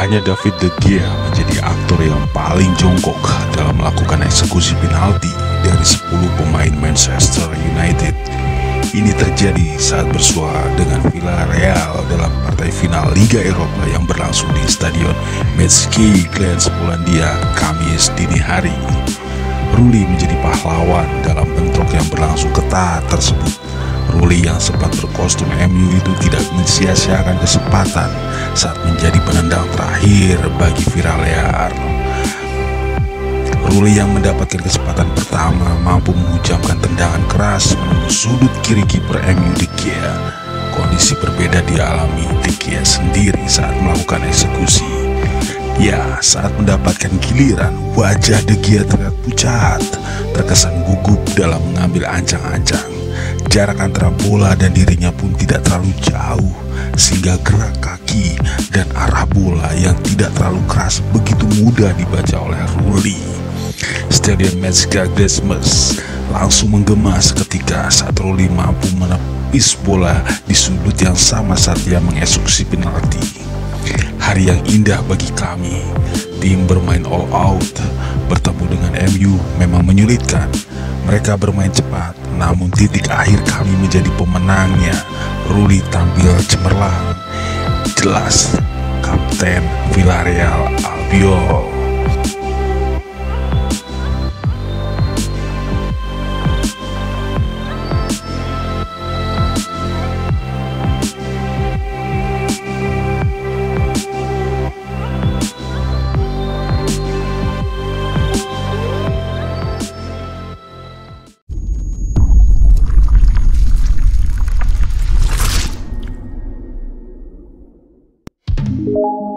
hanya David De Gea menjadi aktor yang paling jongkok dalam melakukan eksekusi penalti dari 10 pemain Manchester United. Ini terjadi saat bersua dengan Villarreal dalam partai final Liga Eropa yang berlangsung di Stadion Maastricht, Polandia, Kamis dini hari. Rulli menjadi pahlawan dalam bentrok yang berlangsung ketat tersebut. Rulli yang sempat berkostum MU itu tidak mensia-siakan kesempatan saat menjadi penendang terakhir bagi Villarreal. Rulli yang mendapatkan kesempatan pertama mampu menghujamkan tendangan keras menembus sudut kiri kiper MU De Gea. Kondisi berbeda dialami De Gea sendiri saat melakukan eksekusi. Ya, saat mendapatkan giliran, wajah De Gea terlihat pucat, terkesan gugup dalam mengambil ancang-ancang. Jarak antara bola dan dirinya pun tidak terlalu jauh, sehingga gerak kaki dan arah bola yang tidak terlalu keras begitu mudah dibaca oleh Rulli. Stadion Maastricht langsung menggema seketika saat Rulli mampu menepis bola di sudut yang sama saat ia mengeksekusi penalti. Hari yang indah bagi kami. Tim bermain all out, bertemu dengan MU memang menyulitkan. Mereka bermain cepat, namun titik akhir kami menjadi pemenangnya. Rulli tampil cemerlang. Jelas, Kapten Villarreal Albiol. you